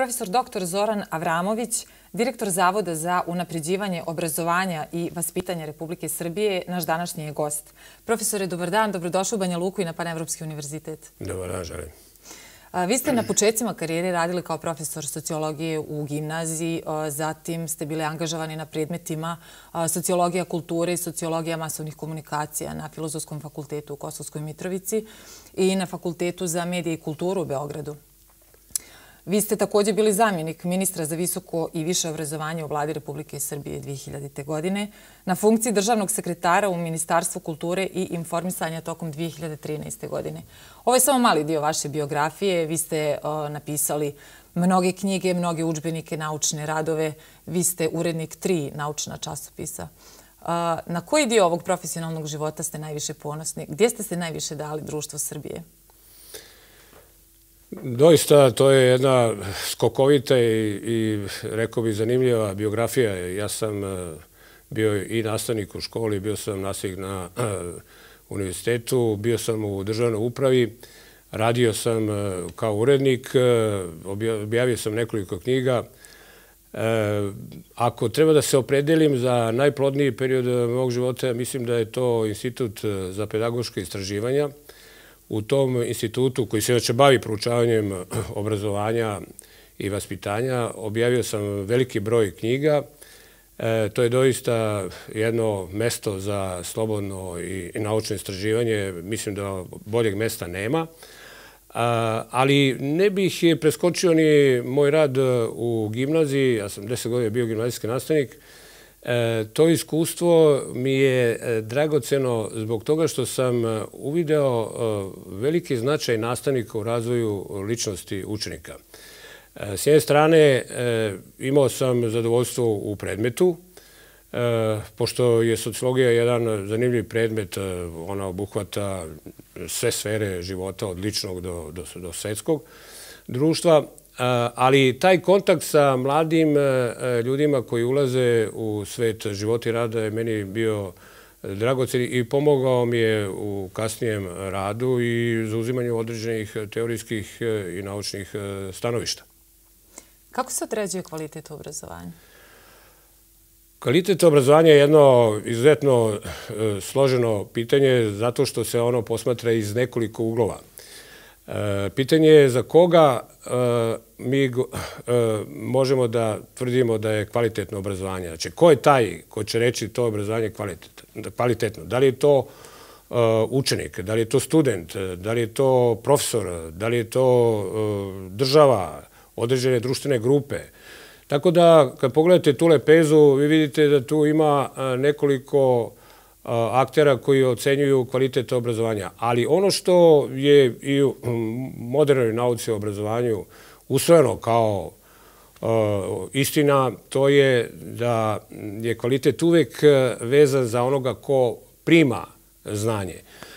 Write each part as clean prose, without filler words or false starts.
Profesor dr. Zoran Avramović, direktor Zavoda za unapređivanje obrazovanja i vaspitanja Republike Srbije, naš današnji je gost. Profesore, dobar dan, dobrodošli u Banja Luku i na Panevropski univerzitet. Dobar dan, želim. Vi ste na početcima karijere radili kao profesor sociologije u gimnaziji, zatim ste bili angažovani na predmetima sociologija kulture i sociologija masovnih komunikacija na Filozofskom fakultetu u Kosovskoj Mitrovici i na Fakultetu za medije i kulturu u Beogradu. Vi ste također bili zamjenik ministra za visoko i više obrazovanje u Vladi Republike Srbije 2000. godine, na funkciji državnog sekretara u Ministarstvu kulture i informisanja tokom 2013. godine. Ovo je samo mali dio vaše biografije. Vi ste napisali mnoge knjige, mnoge udžbenike, naučne radove. Vi ste urednik 3 naučna časopisa. Na koji dio ovog profesionalnog života ste najviše ponosni? Gdje ste se najviše dali društvu Srbije? Doista, to je jedna skokovita i rekao bih zanimljiva biografija. Ja sam bio i nastavnik u školi, bio sam nastavnik na univerzitetu, bio sam u državnoj upravi, radio sam kao urednik, objavio sam nekoliko knjiga. Ako treba da se opredelim za najplodniji period mog života, mislim da je to Institut za pedagoške istraživanja. U tom institutu koji se inače bavi proučavanjem obrazovanja i vaspitanja objavio sam veliki broj knjiga. To je doista jedno mesto za slobodno i naučno istraživanje. Mislim da boljeg mesta nema. Ali ne bih preskočio ni moj rad u gimnaziji. Ja sam 10 godina bio gimnazijski nastavnik. To iskustvo mi je dragoceno zbog toga što sam uvideo veliki značaj nastavnika u razvoju ličnosti učenika. S jedne strane, imao sam zadovoljstvo u predmetu, pošto je sociologija jedan zanimljiv predmet, ona obuhvata sve sfere života od ličnog do svetskog društva, ali taj kontakt sa mladim ljudima koji ulaze u svet života i rada je meni bio dragocen i pomogao mi je u kasnijem radu i zauzimanju određenih teorijskih i naučnih stanovišta. Kako se određuje kvalitet obrazovanja? Kvalitet obrazovanja je jedno izuzetno složeno pitanje zato što se ono posmatra iz nekoliko uglova. Pitanje je za koga mi možemo da tvrdimo da je kvalitetno obrazovanje. Znači, ko je taj ko će reći to obrazovanje kvalitetno? Da li je to učenik, da li je to student, da li je to profesor, da li je to država, određene društvene grupe? Tako da, kad pogledate tu lepezu, vi vidite da tu ima nekoliko aktera koji ocenjuju kvalitet obrazovanja. Ali ono što je i u modernoj nauci o obrazovanju usvojeno kao istina, to je da je kvalitet uvek vezan za onoga ko prima znanje.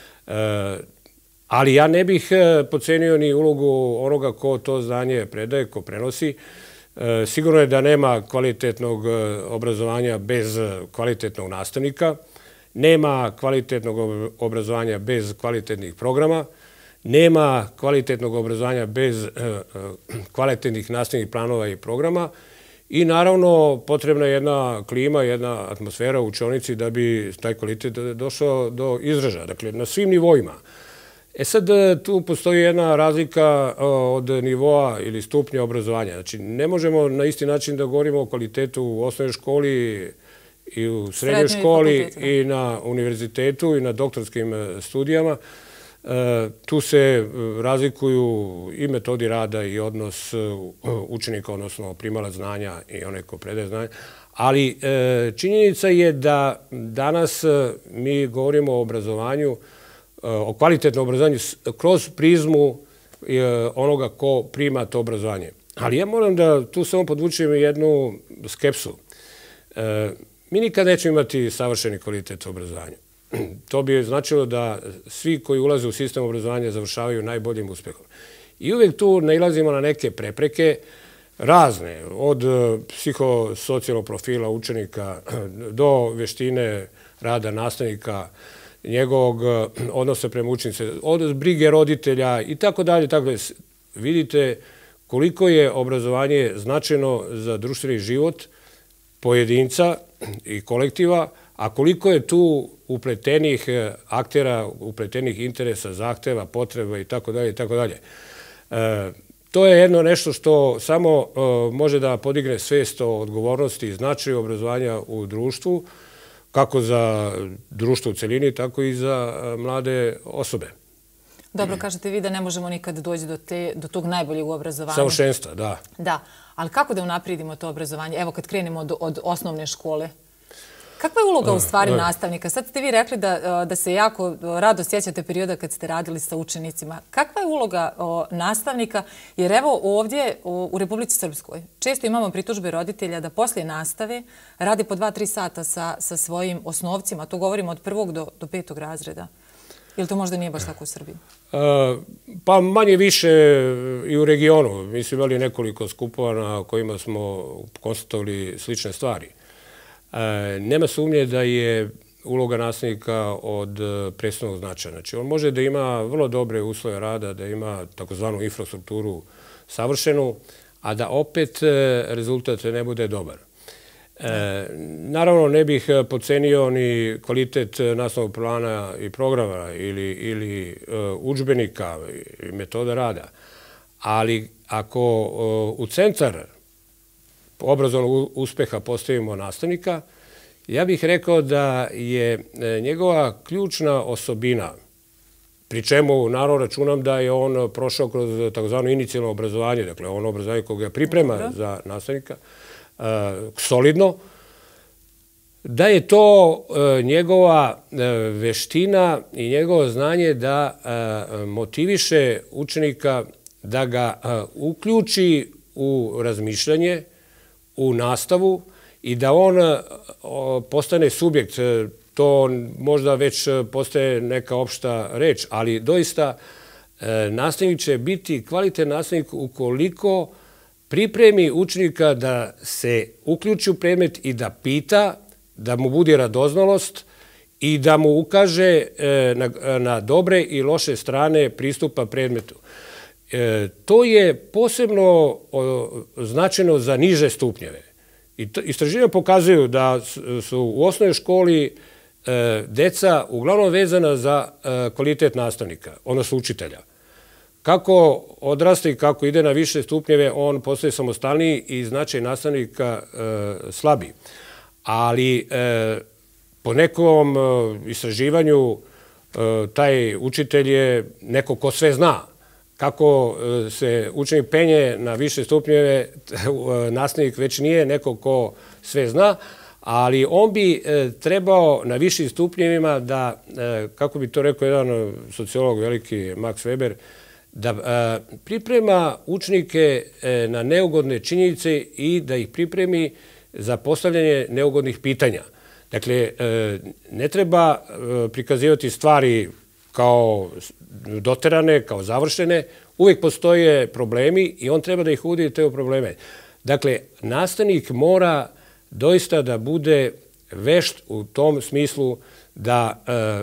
Ali ja ne bih podcenio ni ulogu onoga ko to znanje predaje, ko prenosi. Sigurno je da nema kvalitetnog obrazovanja bez kvalitetnog nastavnika. Nema kvalitetnog obrazovanja bez kvalitetnih programa, nema kvalitetnog obrazovanja bez kvalitetnih nastavnih planova i programa i naravno potrebna je jedna klima, jedna atmosfera u učionici da bi taj kvalitet došao do izražaja, dakle na svim nivoima. Sad tu postoji jedna razlika od nivoa ili stupnja obrazovanja. Znači ne možemo na isti način da govorimo o kvalitetu u osnovnoj školi i u srednjoj školi i na univerzitetu i na doktorskim studijama. Tu se razlikuju i metodi rada i odnos učenika, odnosno primalac znanja i onaj ko predaje znanje. Ali činjenica je da danas mi govorimo o obrazovanju, o kvalitetnom obrazovanju kroz prizmu onoga ko prima to obrazovanje. Ali ja moram da tu samo podvučem jednu skepsu. Mi nikad nećemo imati savršeni kvalitet obrazovanja. To bi značilo da svi koji ulaze u sistem obrazovanja završavaju najboljim uspehom. I uvijek tu nailazimo na neke prepreke razne, od psihosocijalnog profila učenika do veštine rada nastavnika, njegovog odnosa prema učenice, od brige roditelja i tako dalje. Vidite koliko je obrazovanje značajno za društveni život pojedinca i kolektiva, a koliko je tu upletenih aktera, upletenih interesa, zahteva, potreba itd. To je jedno nešto što samo može da podigne svest o odgovornosti i značaju obrazovanja u društvu, kako za društvo u celini, tako i za mlade osobe. Dobro, kažete vi da ne možemo nikad doći do tog najboljeg obrazovanja. Savršenstva, da. Da, ali kako da unaprijedimo to obrazovanje? Evo, kad krenemo od osnovne škole. Kakva je uloga u stvari nastavnika? Sad ste vi rekli da se jako rado sjećate perioda kad ste radili sa učenicima. Kakva je uloga nastavnika? Jer evo ovdje u Republici Srpskoj često imamo pritužbe roditelja da poslije nastave radi po 2-3 sata sa svojim osnovcima. To govorimo od 1. do 5. razreda. Ili to možda nije baš tako u Srbiji? Pa manje više i u regionu. Mi smo imali nekoliko skupova na kojima smo konstatovali slične stvari. Nema sumnje da je uloga nastavnika od presudnog značaja. Znači, on može da ima vrlo dobre uslove rada, da ima takozvanu infrastrukturu savršenu, a da opet rezultat ne bude dobar. Naravno, ne bih podcenio ni kvalitet nastavnog plana i programa ili udžbenika i metoda rada, ali ako u centar obrazovnog uspeha postavimo nastavnika, ja bih rekao da je njegova ključna osobina, pri čemu naravno računam da je on prošao kroz takozvano inicijalno obrazovanje, dakle ono obrazovanje koje ga priprema za nastavnika, solidno, da je to njegova veština i njegovo znanje da motiviše učenika da ga uključi u razmišljanje, u nastavu i da on postane subjekt. To možda već postaje neka opšta reč, ali doista nastavnik će biti kvalitetan nastavnik ukoliko pripremi učenika da se uključi u predmet i da pita, da mu budi radoznalost i da mu ukaže na dobre i loše strane pristupa predmetu. To je posebno značajno za niže stupnjeve. Istraživanja pokazuju da su u osnovnoj školi deca uglavnom vezana za kvalitet nastavnika, odnosno učitelja. Kako odrasta i kako ide na više stupnjeve, on postaje samostalniji i značaj nastavnika slabiji. Ali po nekom istraživanju taj učitelj je neko ko sve zna. Kako se učenik penje na više stupnjeve, nastavnik već nije neko ko sve zna, ali on bi trebao na višim stupnjevima da, kako bi to rekao jedan sociolog veliki Max Weber, da priprema učenike na neugodne činjenice i da ih pripremi za postavljanje neugodnih pitanja. Dakle, ne treba prikazivati stvari kao doterane, kao završene. Uvijek postoje problemi i on treba da ih uvodi te probleme. Dakle, nastavnik mora doista da bude vešt u tom smislu da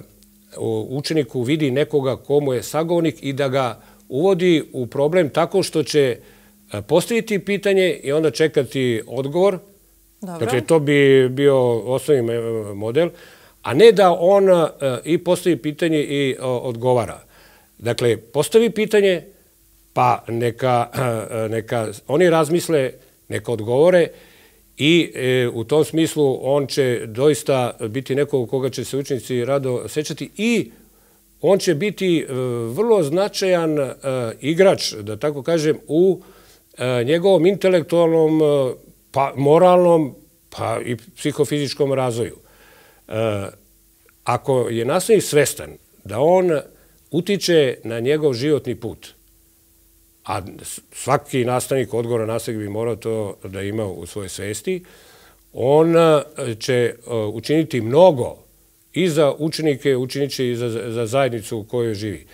učeniku vidi nekoga komu je sagovornik i da ga uvodi u problem tako što će postaviti pitanje i onda čekati odgovor. Dakle, to bi bio osnovni model, a ne da on i postavi pitanje i odgovara. Dakle, postavi pitanje, pa neka oni razmisle, neka odgovore i u tom smislu on će doista biti neko koga će se učenici rado sećati i on će biti vrlo značajan igrač, da tako kažem, u njegovom intelektualnom, pa moralnom, pa i psihofizičkom razvoju. Ako je nastavnik svestan da on utiče na njegov životni put, a svaki nastavnik, odgovoran nastavnik bi morao to da ima u svojoj svesti, on će učiniti mnogo i za učenike, učeniče i za zajednicu u kojoj živi.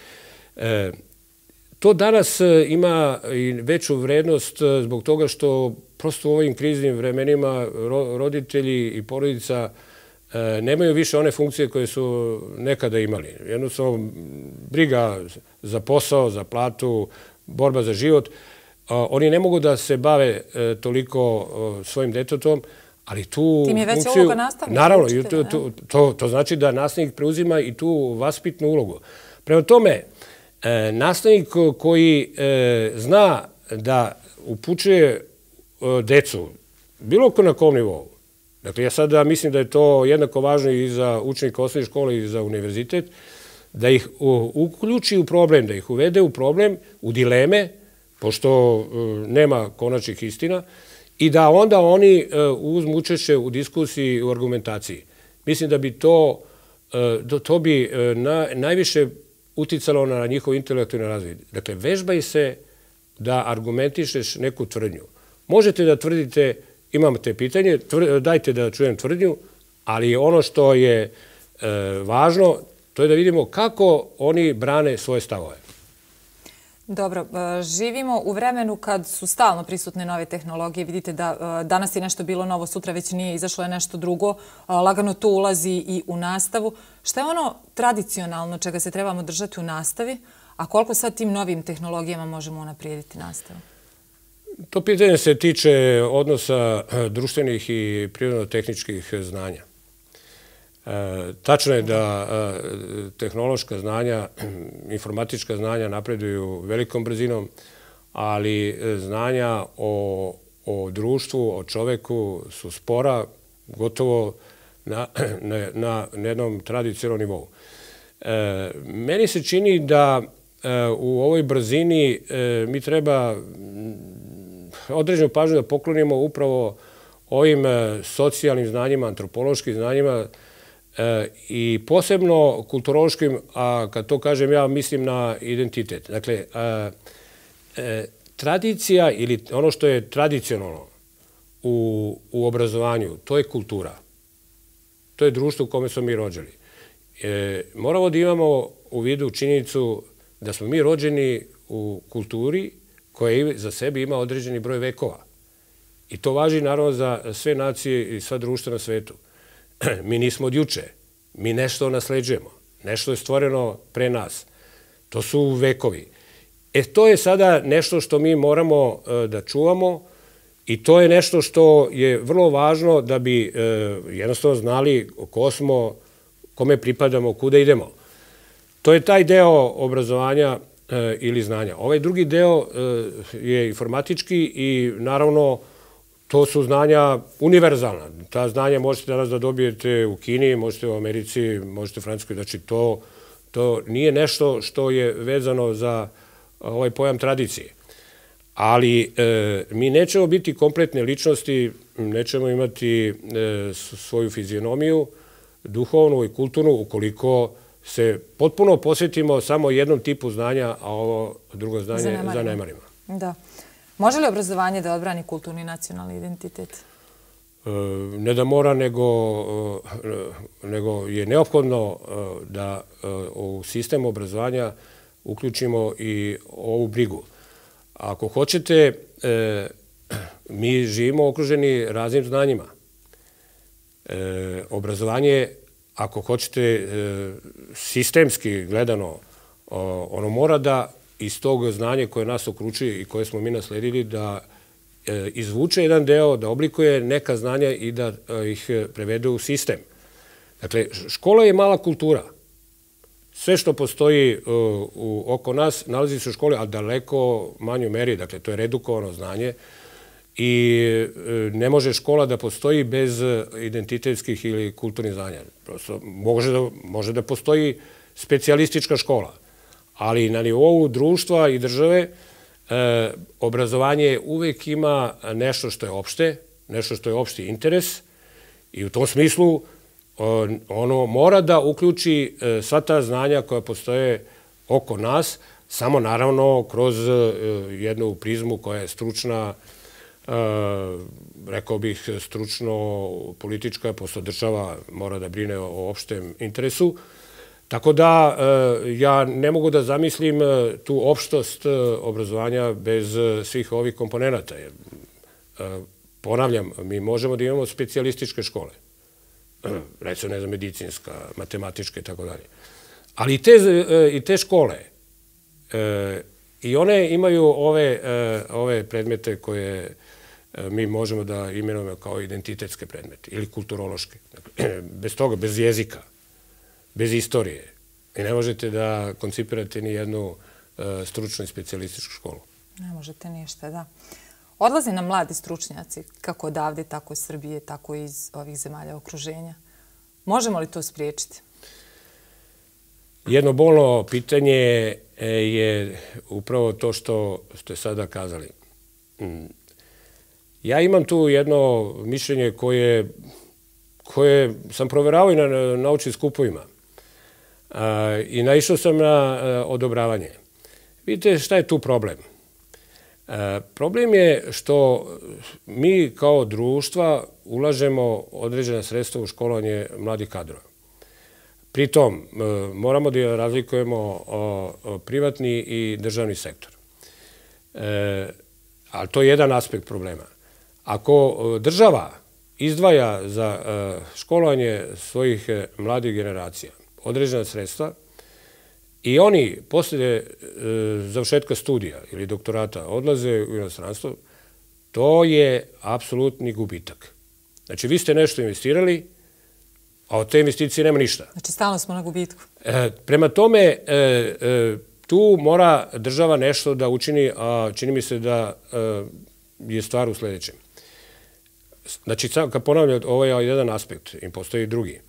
To danas ima i veću vrednost zbog toga što prosto u ovim kriznim vremenima roditelji i porodica nemaju više one funkcije koje su nekada imali. Jednostavno, briga za posao, za platu, borba za život. oni ne mogu da se bave toliko svojim detetom, ali tu tim je veća uloga nastavnika. Naravno, to znači da nastavnik preuzima i tu vaspitnu ulogu. Prema tome, nastavnik koji zna da upućuje decu, bilo na kom nivou, dakle, ja sada mislim da je to jednako važno i za učenika osnovne škole i za univerzitet, da ih uključi u problem, da ih uvede u problem, u dileme, pošto nema konačnih istina, i da onda oni uzmu učešće u diskusiji i u argumentaciji. Mislim da bi to bi najviše uticalo na njihov intelektualni razvoj. Dakle, vežbaj se da argumentišeš neku tvrdnju. Možete da tvrdite, imate pitanje, dajte da čujem tvrdnju, ali ono što je važno, to je da vidimo kako oni brane svoje stavove. Dobro, živimo u vremenu kad su stalno prisutne nove tehnologije. Vidite da danas je nešto bilo novo, sutra već nije, izašlo je nešto drugo. Lagano to ulazi i u nastavu. Šta je ono tradicionalno čega se trebamo držati u nastavi, a koliko sad tim novim tehnologijama možemo unaprijediti nastavu? To pitanje se tiče odnosa društvenih i prirodno-tehničkih znanja. Tačno je da tehnološka znanja, informatička znanja napreduju velikom brzinom, ali znanja o društvu, o čoveku su spora gotovo na jednom tradicionalnom nivou. Meni se čini da u ovoj brzini mi treba određenu pažnju da poklonimo upravo ovim socijalnim znanjima, antropološkim znanjima, i posebno kulturološkim, a kad to kažem ja mislim na identitet. Dakle, tradicija ili ono što je tradicionalno u obrazovanju, to je kultura. To je društvo u kome smo mi rođeni. Moramo da imamo u vidu činjenicu da smo mi rođeni u kulturi koja za sebe ima određeni broj vekova. I to važi naravno za sve nacije i sva društva na svetu. Mi nismo od juče. Mi nešto nasleđujemo. Nešto je stvoreno pre nas. To su vekovi. To je sada nešto što mi moramo da čuvamo i to je nešto što je vrlo važno da bi jednostavno znali ko smo, kome pripadamo, kuda idemo. To je taj deo obrazovanja ili znanja. Ovaj drugi deo je informatički i naravno to su znanja univerzalna. Ta znanja možete danas da dobijete u Kini, možete u Americi, možete u Francuskoj. Znači, to nije nešto što je vezano za ovaj pojam tradicije. Ali mi nećemo biti kompletne ličnosti, nećemo imati svoju fizionomiju, duhovnu i kulturnu, ukoliko se potpuno posvetimo samo jednom tipu znanja, a ovo drugo znanje zanemarimo. Da. Može li obrazovanje da odbrani kulturni i nacionalni identitet? Ne da mora, nego je neophodno da u sistem obrazovanja uključimo i ovu brigu. Ako hoćete, mi živimo okruženi raznim znanjima. Obrazovanje, ako hoćete, sistemski gledano, ono mora da iz tog znanja koje nas okručuje i koje smo mi nasledili, da izvuče jedan deo, da oblikuje neka znanja i da ih prevede u sistem. Dakle, škola je mala kultura. Sve što postoji oko nas nalazi se u školi, a daleko manju meri. Dakle, to je redukovano znanje i ne može škola da postoji bez identitetskih ili kulturnih znanja. Prosto može da postoji specijalistička škola, ali na nivou društva i države obrazovanje uvek ima nešto što je opšte, nešto što je opšti interes i u tom smislu ono mora da uključi sva ta znanja koja postoje oko nas, samo naravno kroz jednu prizmu koja je stručna, rekao bih stručno-politička, pošto država mora da brine o opštem interesu. Tako da ja ne mogu da zamislim tu opštost obrazovanja bez svih ovih komponenata. Ponavljam, mi možemo da imamo specijalističke škole, recimo, ne znam, medicinska, matematička i tako dalje. Ali i te škole I one imaju ove predmete koje mi možemo da imenujemo kao identitetske predmete ili kulturološke. Bez toga, bez jezika, bez istorije. I ne možete da koncipirate ni jednu stručnu i specijalističku školu. Ne možete ništa, da. Odlaze nam mladi stručnjaci, kako odavde, tako iz Srbije, tako i iz ovih zemalja okruženja. Možemo li to spriječiti? Jedno bolno pitanje je upravo to što ste sada kazali. Ja imam tu jedno mišljenje koje sam proveravao i na naučnim skupovima i naišao sam na odobravanje. Vidite šta je tu problem? Problem je što mi kao društva ulažemo određena sredstva u školovanje mladih kadrova. Pritom, moramo da razlikujemo privatni i državni sektor. Ali to je jedan aspekt problema. Ako država izdvaja za školovanje svojih mladih generacija određena sredstva i oni posle završetka studija ili doktorata odlaze u inostranstvo, to je apsolutni gubitak. Znači, vi ste nešto investirali, a od te investicije nema ništa. Znači, stalno smo na gubitku. Prema tome, tu mora država nešto da učini, a čini mi se da je stvar u sljedećem. Znači, kad ponavljam, ovo je jedan aspekt i postoji drugi.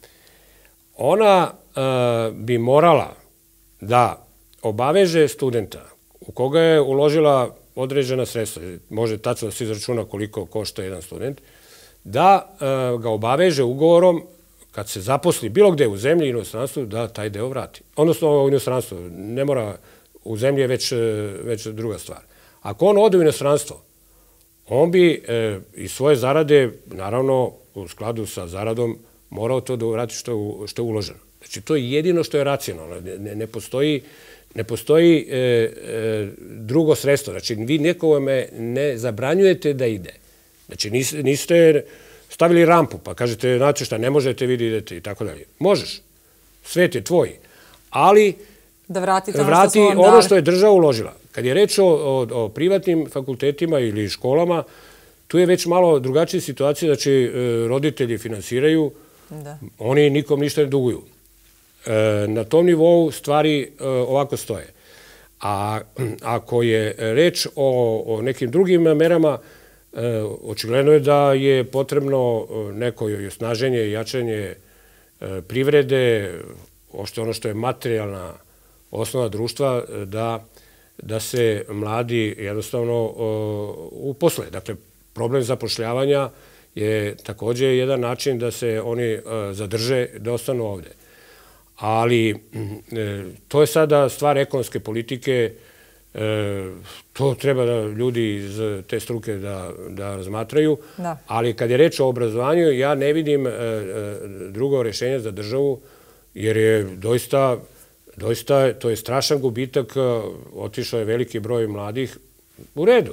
Ona bi morala da obaveže studenta u koga je uložila određena sredstva, može tačno da se izračuna koliko košta jedan student, da ga obaveže ugovorom kad se zaposli bilo gde u zemlji i inostranstvu, da taj deo vrati. Odnosno u inostranstvu, ne mora, u zemlji je već druga stvar. Ako on ode u inostranstvo, on bi iz svoje zarade, naravno u skladu sa zaradom, morao to da vrati što je uloženo. Znači, to je jedino što je racionalno. Ne postoji drugo sredstvo. Znači, vi nekome ne zabranjujete da ide. Znači, niste stavili rampu, pa kažete, znate šta, ne možete, vi idete i tako dalje. Možeš. Svet je tvoj. Ali da vrati ono što je država uložila. Kad je reč o privatnim fakultetima ili školama, tu je već malo drugačija situacija. Znači, roditelji finansiraju, oni nikom ništa ne duguju. Na tom nivou stvari ovako stoje. A ako je reč o nekim drugim merama, očigledno je da je potrebno neko osnaženje i jačanje privrede, ono što je materijalna osnova društva, da se mladi jednostavno uposle. Dakle, problem zapošljavanja je također jedan način da se oni zadrže, da ostanu ovde. Ali to je sada stvar ekonomske politike, to treba da ljudi iz te struke da razmatraju, ali kad je reč o obrazovanju, ja ne vidim drugo rješenje za državu, jer je doista, to je strašan gubitak, otišao je veliki broj mladih u redu.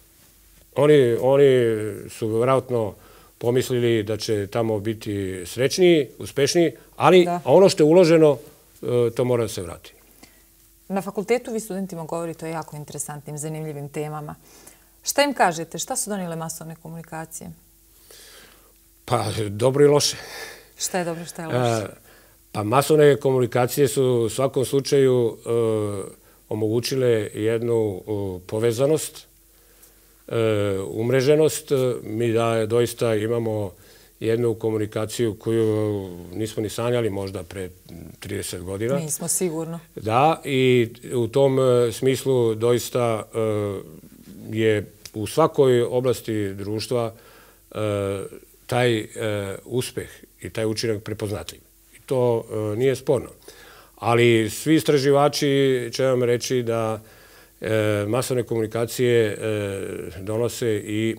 Oni su vjerojatno pomislili da će tamo biti srećniji, uspešniji, ali ono što je uloženo, to mora da se vrati. Na fakultetu vi studentima govorite o jako interesantnim, zanimljivim temama. Šta im kažete? Šta su donijele masovne komunikacije? Pa, dobro i loše. Šta je dobro, šta je loše? Pa, masovne komunikacije su u svakom slučaju omogućile jednu povezanost, umreženost. Mi doista imamo jednu komunikaciju koju nismo ni sanjali možda pre 30 godina. Nismo, sigurno. Da, i u tom smislu doista je u svakoj oblasti društva taj uspeh i taj učinak prepoznatljiv. I to nije sporno. Ali svi istraživači će vam reći da masovne komunikacije donose i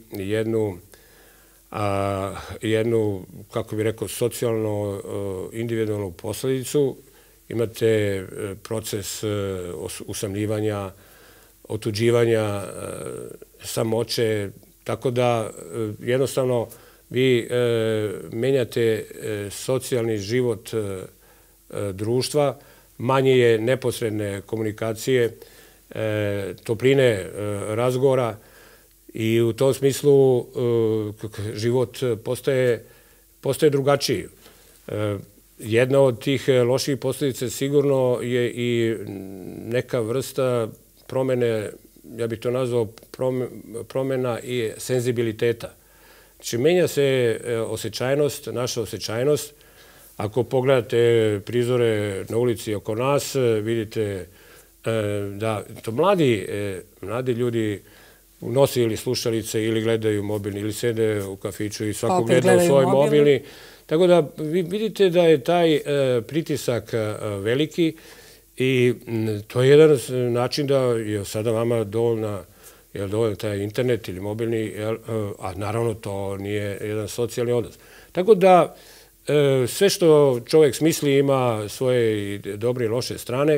jednu, kako bih rekao, socijalno individualnu posljedicu. Imate proces usamljivanja, otuđivanja, samoće, tako da jednostavno vi menjate socijalni život društva, manje je neposredne komunikacije, topline razgovora i u tom smislu život postaje drugačiji. Jedna od tih loših posljedica sigurno je i neka vrsta promene, ja bih to nazvao promena i senzibiliteta. Znači, menja se osjećajnost, naša osjećajnost. Ako pogledate prizore na ulici oko nas, vidite da to mladi ljudi nose ili slušalice ili gledaju mobilni ili sede u kafiću i svako gleda u svoj mobilni. Tako da vi vidite da je taj pritisak veliki i to je jedan način da je sada vama dovoljno taj internet ili mobilni, a naravno to nije jedan socijalni odnos. Tako da sve što čovjek smisli ima svoje dobre i loše strane.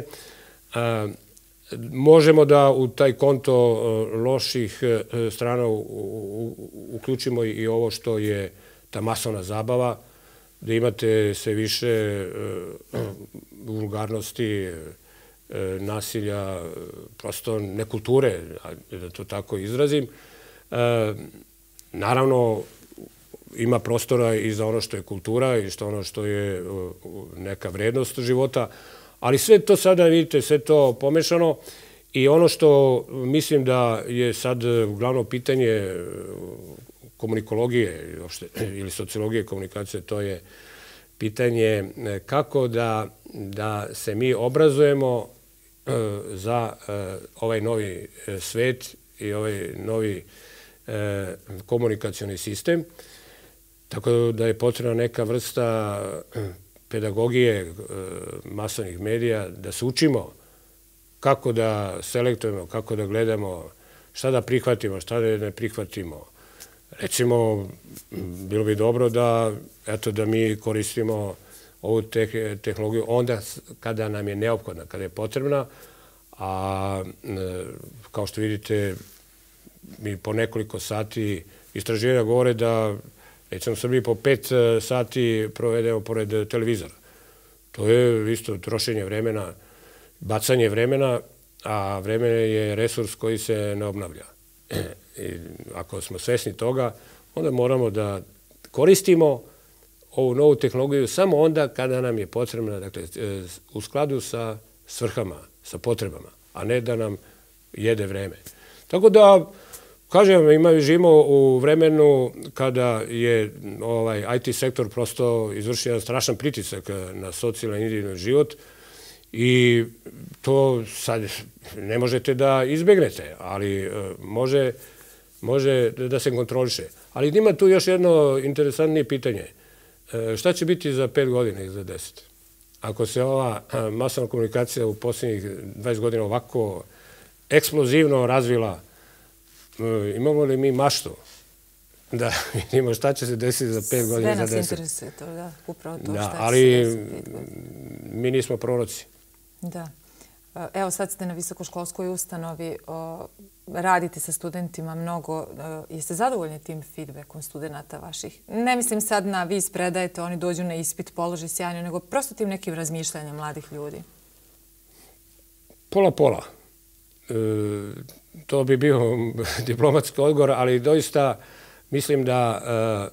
Možemo da u taj konto loših strana uključimo i ovo što je ta masovna zabava, da imate sve više vulgarnosti, nasilja, prosto nekulture, da to tako izrazim. Naravno, ima prostora i za ono što je kultura i ono što je neka vrednost života, ali sve to sada, vidite, sve to pomešano i ono što mislim da je sad glavno pitanje komunikologije ili sociologije komunikacije, to je pitanje kako da se mi obrazujemo za ovaj novi svet i ovaj novi komunikacioni sistem. Tako da je potrebna neka vrsta pedagogije masovnih medija, da se učimo kako da selektujemo, kako da gledamo, šta da prihvatimo, šta da ne prihvatimo. Recimo, bilo bi dobro da mi koristimo ovu tehnologiju onda kada nam je neophodna, kada je potrebna, a kao što vidite, mi po nekoliko sati istraživanja govore da recimo u Srbiji po 5 sati provedemo pored televizora. To je isto trošenje vremena, bacanje vremena, a vreme je resurs koji se ne obnavlja. Ako smo svesni toga, onda moramo da koristimo ovu novu tehnologiju samo onda kada nam je potrebna, dakle, u skladu sa svrhama, sa potrebama, a ne da nam jede vreme. Tako da, kažem, živimo u vremenu kada je IT sektor prosto izvršio jedan strašan pritisak na socijalni i individualni život i to sad ne možete da izbegnete, ali može da se kontroliše. Ali ima tu još jedno interesantnije pitanje. Šta će biti za 5 godina i za 10? Ako se ova masovna komunikacija u posljednjih 20 godina ovako eksplozivno razvila, imamo li mi maštu da vidimo šta će se desiti za 5 godina i za 10? Sve nas interesuje to, da, upravo to šta će se desiti. Ali mi nismo proroci. Da. Evo sad ste na visokoškolskoj ustanovi, radite sa studentima mnogo. Jeste zadovoljni tim feedbackom studenta vaših? Ne mislim sad na vi spredajete, oni dođu na ispit, položi sjajno, nego prosto tim nekim razmišljanjem mladih ljudi. Pola. To bi bio diplomatski odgovor, ali doista mislim da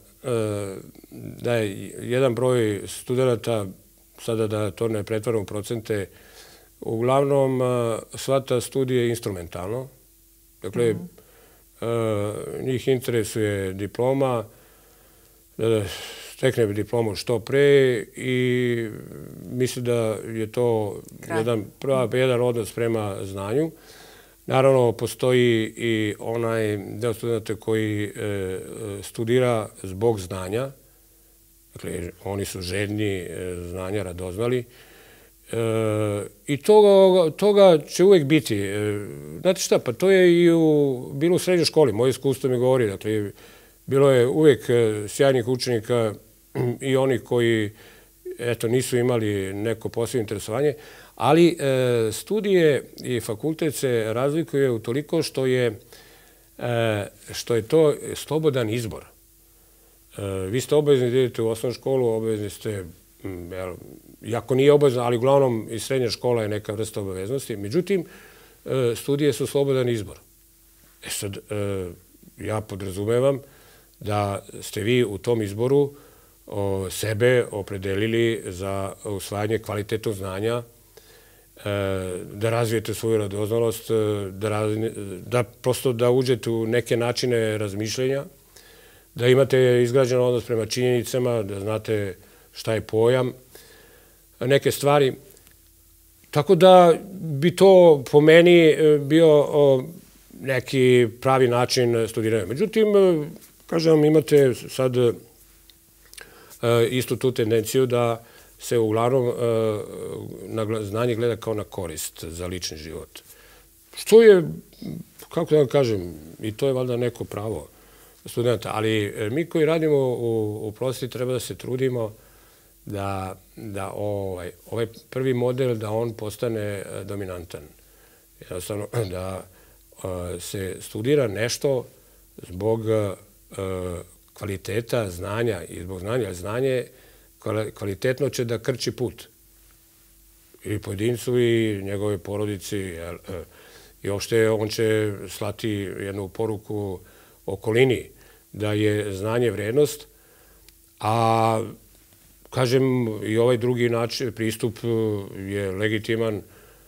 je jedan broj studenta, sada da to ne pretvaram u procente, uglavnom shvata studije instrumentalno. Dakle, njih interesuje diploma, da stekne diplomu što pre i misli da je to jedan odnos prema znanju. Naravno, postoji i onaj deo studenta koji studira zbog znanja. Dakle, oni su željni znanja, radoznali. I toga će uvek biti. Znate šta, pa to je i bilo u srednjoj školi. Moje iskustvo mi govori. Dakle, bilo je uvek sjajnih učenika i oni koji nisu imali neko posebno interesovanje, ali studije i fakultet se razlikuje u toliko što je to slobodan izbor. Vi ste obavezni da idete u osnovnu školu, obavezni ste, iako nije obavezno, ali uglavnom i srednja škola je neka vrsta obaveznosti. Međutim, studije su slobodan izbor. E sad, ja podrazumevam da ste vi u tom izboru sebe opredelili za usvajanje kvalitetnog znanja, da razvijete svoju radoznalost, da prosto da uđete u neke načine razmišljenja, da imate izgrađen odnos prema činjenicama, da znate šta je pojam, neke stvari. Tako da bi to po meni bio neki pravi način studiranja. Međutim, kažem vam, imate sad istu tu tendenciju da se uglavnom na znanje gleda kao na korist za lični život. Što je, kako da vam kažem, i to je valjda neko pravo studenta, ali mi koji radimo u prosveti treba da se trudimo da ovaj prvi model, da on postane dominantan. Jednostavno, da se studira nešto zbog kvaliteta znanja i zbog znanja. Znanje kvalitetno će da krči put i pojedincu i njegove porodici i uopšte on će slati jednu poruku okolini da je znanje vrednost, a kažem i ovaj drugi način, pristup je legitiman,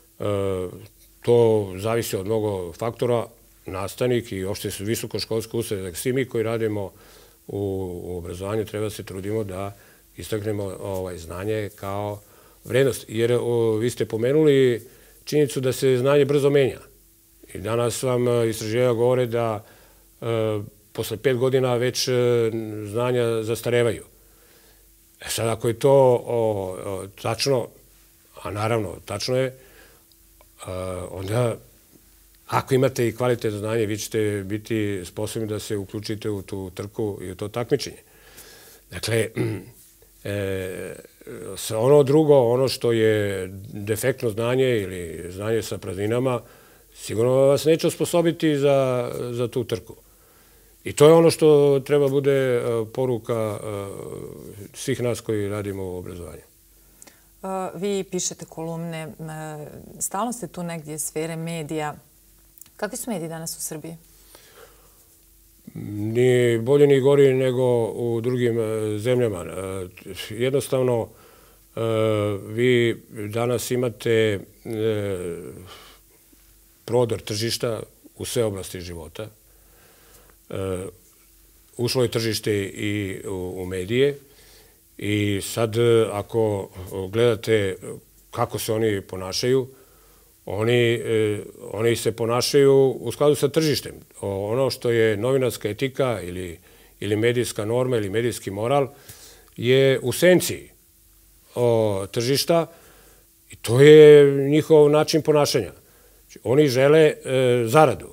to zavisi od mnogo faktora, nastavnik i uopšte visokoškolske ustanove. Svi mi koji radimo u obrazovanju treba se trudimo da istaknemo znanje kao vrednost. Jer vi ste pomenuli činjenicu da se znanje brzo menja. I danas vam istraživanja govore da posle 5 godina već znanja zastarevaju. Sad, ako je to tačno, a naravno tačno je, onda ako imate i kvalitetno znanje, vi ćete biti sposobni da se uključite u tu trku i u to takmičenje. Dakle, ono drugo, ono što je defektno znanje ili znanje sa prazninama, sigurno vas neće osposobiti za tu trku. I to je ono što treba bude poruka svih nas koji radimo u obrazovanju. Vi pišete kolumne, stalno ste tu negdje sfere medija. Kakvi su mediji danas u Srbiji? Ni bolje ni gori nego u drugim zemljama. Jednostavno, vi danas imate prodor tržišta u sve oblasti života. Ušlo je tržište i u medije i sad ako gledate kako se oni ponašaju, oni se ponašaju u skladu sa tržištem. Ono što je novinarska etika ili medijska norma ili medijski moral je u senci tržišta i to je njihov način ponašanja. Oni žele zaradu.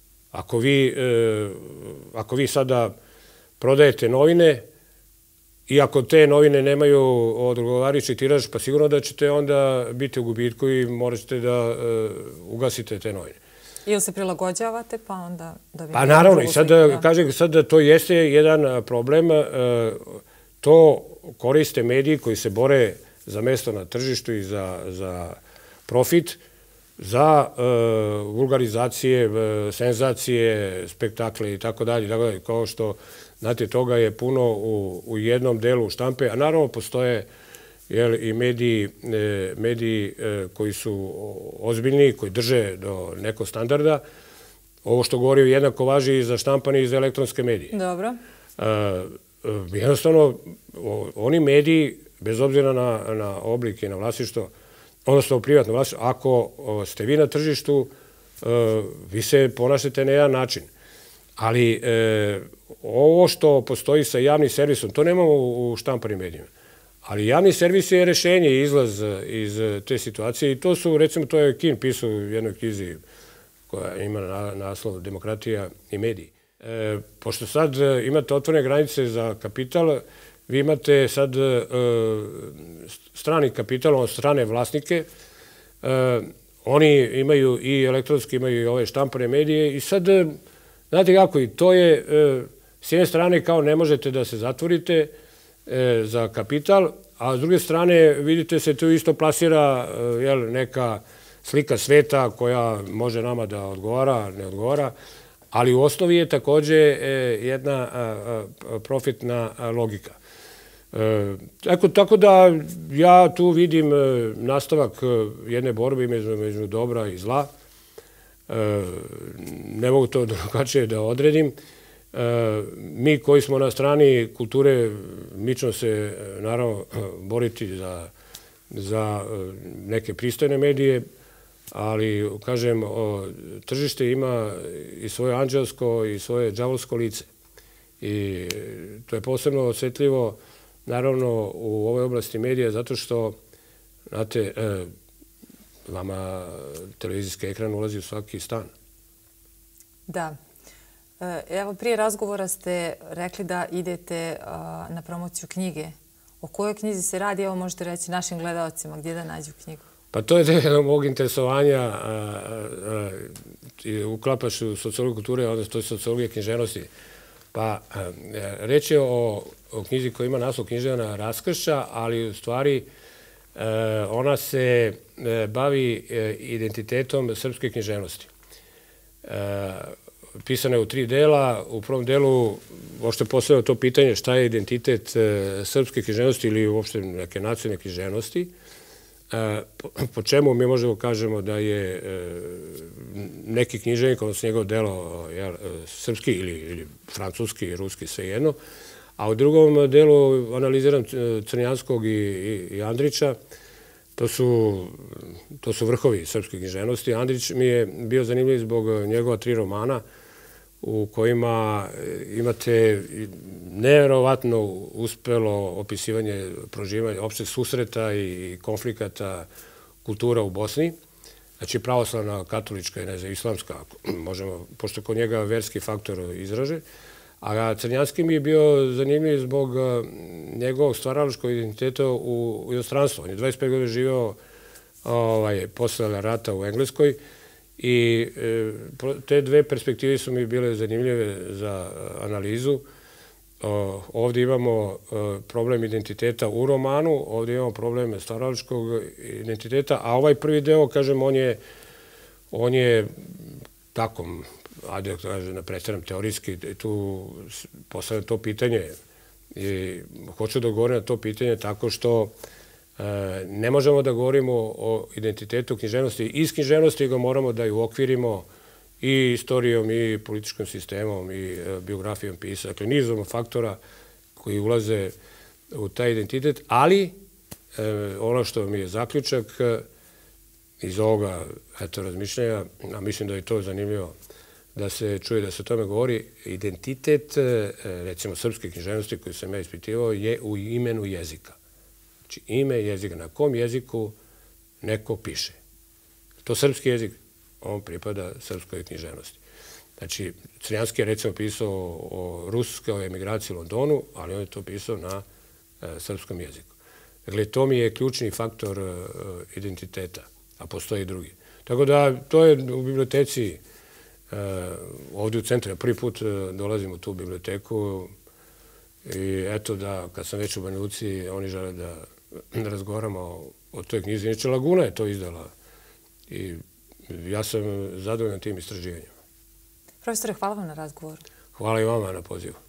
Ako vi sada prodajete novine i ako te novine nemaju odgovarajući tiraž, pa sigurno da ćete onda biti u gubitku i morat ćete da ugasite te novine. Ili se prilagođavate pa onda... Pa naravno, i sad kažem da to jeste jedan problem. To koriste mediji koji se bore za mesto na tržištu i za profit, za vulgarizacije, senzacije, spektakle i tako dalje. Kao što, znate, toga je puno u jednom delu štampe, a naravno postoje i mediji koji su ozbiljni, koji drže do nekog standarda. Ovo što govorio jednako važi i za štampani i za elektronske medije. Dobro. Jednostavno, oni mediji, bez obzira na oblik i na vlasništvo, odnosno privatno vlasništvo, ako ste vi na tržištu, vi se ponašate na jedan način. Ali ovo što postoji sa javnim servisom, to nemamo u štampanim medijima. Ali javni servis je rešenje i izlaz iz te situacije i to su, recimo, to je Kin pisao u jednoj knjizi koja ima naslov Demokratija i mediji. Pošto sad imate otvorene granice za kapital, vi imate sad strani kapital, strane vlasnike, oni imaju i elektronski, imaju i ove štampane medije i sad, znate kako, i to je, s jedne strane kao ne možete da se zatvorite za kapital, a s druge strane vidite se tu isto plasira neka slika sveta koja može nama da odgovara, ne odgovara, ali u osnovi je također jedna profitna logika. Tako da ja tu vidim nastavak jedne borbe među dobra i zla. Ne mogu to drugačije da odredim. Mi koji smo na strani kulture, mi ćemo se naravno boriti za neke pristojne medije, ali, kažem, tržište ima i svoje anđelsko i svoje đavolsko lice. I to je posebno osjetljivo, naravno, u ovoj oblasti medija, zato što, znate, vama televizijski ekran ulazi u svaki stan. Da. Evo, prije razgovora ste rekli da idete na promociju knjige. O kojoj knjizi se radi? Evo, možete reći našim gledalcima gdje da nađu knjigu. Pa to je jedno mog interesovanja. Uklapaš u sociologiju kulture, odnosno to je sociologija književnosti. Pa reč je o knjizi koja ima naslov Književna raskršća, ali u stvari ona se bavi identitetom srpske književnosti. Pisana je u 3 dela. U prvom delu uopšte postavljamo to pitanje šta je identitet srpske književnosti ili uopšte neke nacionalne književnosti. Po čemu mi možemo kažemo da je neki književnik, odnosno njegov delo srpski ili francuski, ruski, svejedno. A u drugom delu analiziram Crnjanskog i Andrića. To su vrhovi srpske književnosti. Andrić mi je bio zanimljiv zbog njegova 3 romana u kojima imate nevjerovatno uspelo opisivanje proživanja opšteg susreta i konflikata kultura u Bosni. Znači pravoslavna, katolička i islamska, možemo, pošto kod njega verski faktor izraže. A Crnjanski mi je bio zanimljiv zbog njegovog stvaralačkog identiteta u inostranstvu. On je 25 godina živeo posle rata u Engleskoj i te 2 perspektive su mi bile zanimljive za analizu. Ovdje imamo problem identiteta u romanu, ovdje imamo problem stvaralačkog identiteta, a ovaj prvi deo, kažem, on je tako, ajde da kažem, na pretjeram teorijski, tu postavljam to pitanje i hoću da govorim na to pitanje tako što ne možemo da govorimo o identitetu književnosti. Iz književnosti ga moramo da ju okvirimo i istorijom, i političkim sistemom, i biografijom pisa. Dakle, nizom faktora koji ulaze u taj identitet, ali ono što mi je zaključak iz ovoga razmišljanja, a mislim da je to zanimljivo da se čuje da se o tome govori, identitet, recimo, srpske književnosti koju sam ja ispitivao je u imenu jezika. Znači, ime jezika. Na kom jeziku neko piše. To srpski jezik, on pripada srpskoj književnosti. Znači, Crnjanski je recimo pisao o ruskoj emigraciji u Londonu, ali on je to pisao na srpskom jeziku. Dakle, to mi je ključni faktor identiteta, a postoji i drugi. Tako da, to je u biblioteci ovdje u centru. Prvi put dolazim u tu biblioteku i eto da, kad sam već u Banja Luci, oni žele da razgovaramo o toj knjizi. Inače, Laguna je to izdala i ja sam zadovoljan tim istraživanjima. Profesore, hvala vam na razgovoru. Hvala i vama na pozivu.